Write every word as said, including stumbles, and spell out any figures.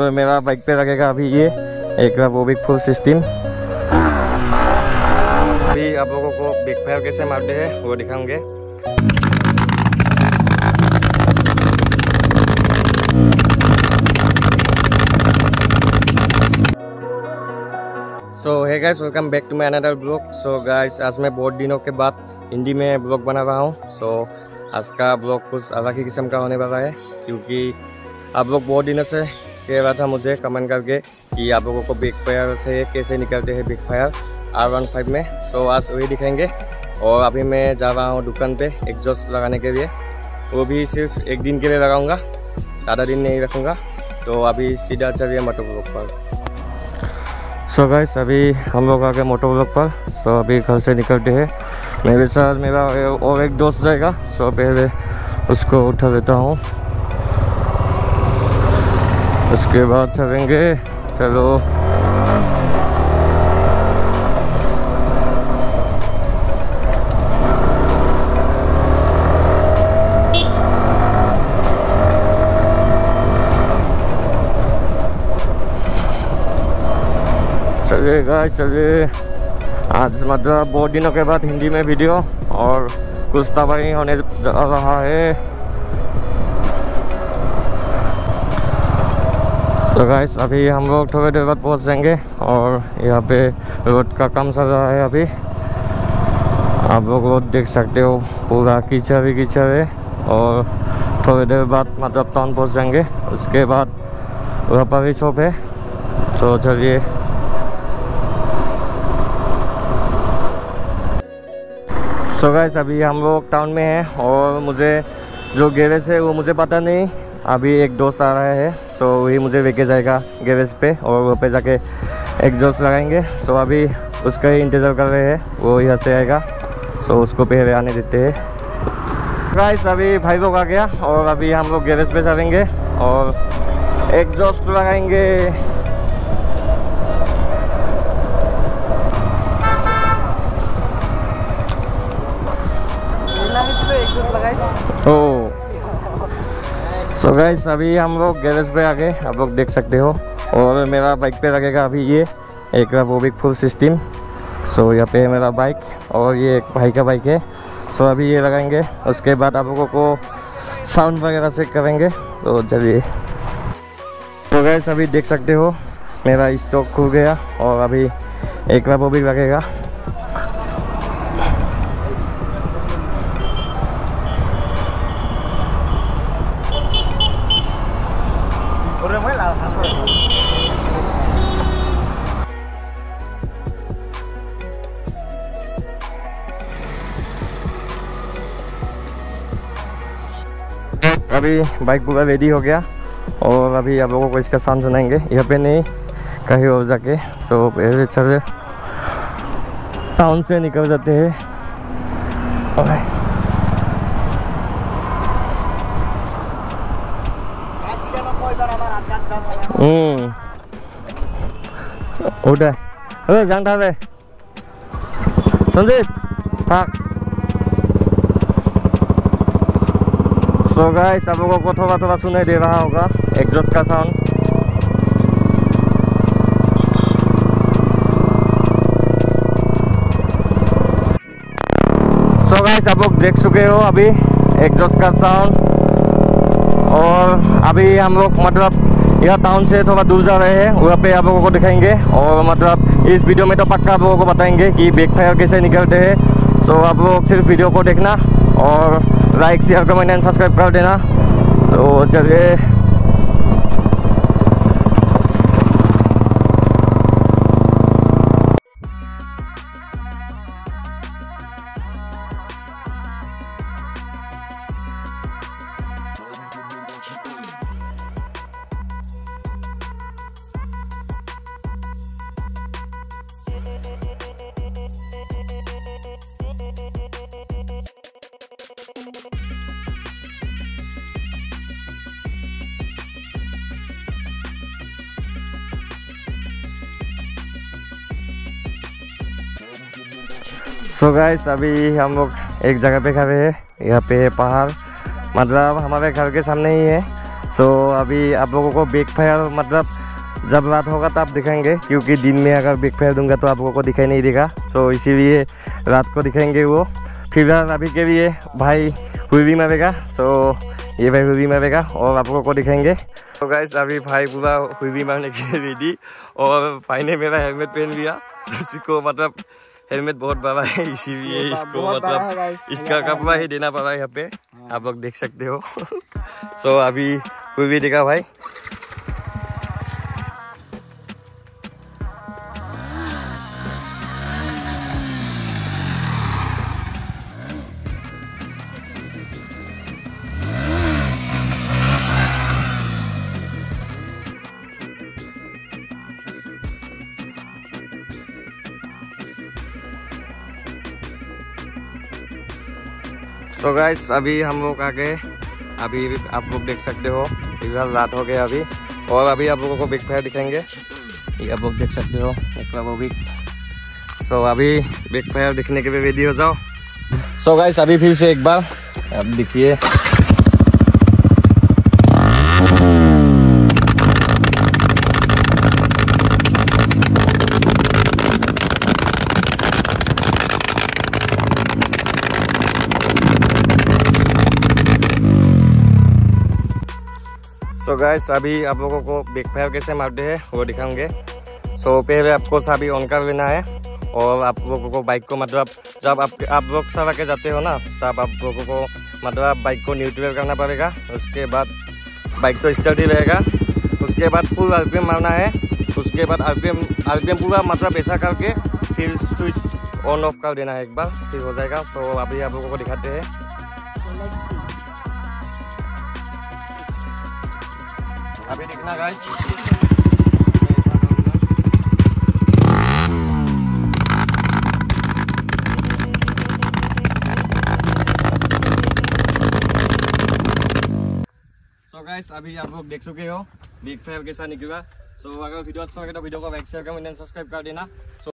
और मेरा बाइक पे लगेगा अभी ये एक वो भी फुल सिस्टम। अभी आप लोगों को बैकफायर कैसे मारते हैं वो दिखाऊंगे। So hey guys, welcome back to my another blog. So guys, आज मैं बहुत दिनों के बाद हिंदी में ब्लॉग बना रहा हूँ। सो so, आज का ब्लॉग कुछ अलग ही किस्म का होने वाला है, क्योंकि आप लोग बहुत दिनों से कह रहा था मुझे कमेंट करके कि आप लोगों को बैकफायर से कैसे निकलते हैं बैकफायर आर वन फाइव में। सो so, आज वही दिखाएंगे। और अभी मैं जा रहा हूँ दुकान पे एग्जॉस्ट लगाने के लिए, वो भी सिर्फ एक दिन के लिए लगाऊंगा, ज़्यादा दिन नहीं रखूँगा। तो अभी सीधा चलिए मोटर ब्लॉग पर। सो so गाइस, अभी हम लोग आ गए मोटर ब्लॉग पर। सो so, अभी घर से निकलते हैं। मेरे साथ मेरा और एक दोस्त जाएगा। सो so, पहले उसको उठा लेता हूँ, उसके बाद चलेंगे। चलो चलिए गाइस, चलिए। आज मतलब बहुत दिनों के बाद हिंदी में वीडियो और कुछ तबाही होने जा रहा है। तो गाइस, अभी हम लोग थोड़ी देर बाद पहुंच जाएंगे और यहाँ पे रोड का काम चल रहा है अभी। आप लोग रोड देख सकते हो, पूरा कीचड़ ही कीचड़ है। और थोड़ी देर बाद मतलब टाउन पहुंच जाएंगे। उसके बाद वहाँ पर भी शॉप है। तो चलिए। सो गाइस, अभी हम लोग टाउन में हैं और मुझे जो गैरेज है वो मुझे पता नहीं। अभी एक दोस्त आ रहा है, सो वही मुझे लेके जाएगा गैरेज पे और वहाँ पे जाके एग्जॉस्ट लगाएंगे। सो अभी उसका ही इंतज़ार कर रहे हैं, वो यहाँ से आएगा। सो उसको पहले आने देते हैं। गाइस, अभी भाई लोग आ गया और अभी हम लोग गैरेज पे चलेंगे और एग्जॉस्ट लगाएंगे। ओ सो गाइस, अभी हम लोग गैरेज पे आ गए, आप लोग देख सकते हो। और मेरा बाइक पे लगेगा अभी ये एक वो भी फुल सिस्टम। सो यहाँ पे है मेरा बाइक और ये एक भाई का बाइक है। सो अभी ये लगाएंगे, उसके बाद आप लोगों को साउंड वगैरह चेक करेंगे। तो चलिए। तो गाइस, अभी देख सकते हो मेरा स्टॉक खुल गया और अभी एक वो भी लगेगा। अभी बाइक पूरा रेडी हो गया और अभी आप लोगों को इसका साउंड सुनाएंगे, यहाँ पे नहीं कहीं और जाके। सो पहले चले टाउन से निकल जाते हैं। हम्म उठा अरे जान था रे संजीत भाग। सो गाइस, आप लोगों को थोड़ा थोड़ा सुनाई दे रहा होगा एग्जॉस्ट का साउंड। सो गाइस, आप लोग देख चुके हो अभी एग्जॉस्ट का साउंड। और अभी हम लोग मतलब यह टाउन से थोड़ा दूर जा रहे हैं, वहाँ पे आप लोगों को दिखाएंगे। और मतलब इस वीडियो में तो पक्का आप लोगों को बताएंगे कि बैकफायर कैसे निकलते हैं। सो आप लोग सिर्फ वीडियो को देखना और like share comment and subscribe कर देना। तो चलिए। सो so गाइस, अभी हम लोग एक जगह पे खड़े हैं। यहाँ पे पहाड़ मतलब हमारे घर के सामने ही है। सो so, अभी आप लोगों को बैक फायर मतलब जब रात होगा तब दिखाएंगे, क्योंकि दिन में अगर बैक फायर दूंगा तो आप लोगों को दिखाई नहीं देगा। सो so, इसीलिए रात को दिखाएंगे वो। फिलहाल अभी के लिए भाई हुई मारेगा। सो so, ये भाई हुई मारेगा और आप लोगों को दिखाएंगे। तो so, गाइस अभी भाई पूरा हुई मारने के लिए रेडी, और भाई ने मेरा हेलमेट पहन लिया। इसको मतलब हेलमेट बहुत बड़ा है, इसीलिए इसको मतलब इसका कपड़ा ही देना पड़ा है यहाँ पे, आप लोग देख सकते हो। सो so, अभी कोई भी देखा भाई। सो so गाइस अभी हम लोग आ गए, अभी आप लोग देख सकते हो फिलहाल रात हो गया अभी, और अभी आप लोगों को बैक फायर दिखाएंगे। ये आप लोग देख सकते हो एक बार वो भी। सो so, अभी बैक फायर दिखने के लिए रेडी हो जाओ। सो so गाइस अभी फिर से एक बार अब देखिए। सो so गाइस अभी आप लोगों को बैक फायर कैसे मारते हैं वो दिखाऊंगे। सो so, पहले आपको सभी ऑन कर लेना है, और आप लोगों को बाइक को मतलब जब आप आप लोग चला के जाते हो ना, तब आप लोगों को मतलब बाइक को न्यूट्रल करना पड़ेगा। उसके बाद बाइक तो स्टार्ट ही रहेगा। उसके बाद फुल आरपीएम मारना है। उसके बाद आरपीएम आरपीएम पूरा मतलब ऐसा करके फिर स्विच ऑन ऑफ कर देना है एक बार, फिर हो जाएगा। सो so, अभी आप लोगों को दिखाते हैं। अभी देखना गाइस। सो गाइस अभी आप लोग देख चुके हो बैक फायर कैसा निकला। सो so, अगर वीडियो अच्छा लगे तो वीडियो को like share comment and subscribe कर देना।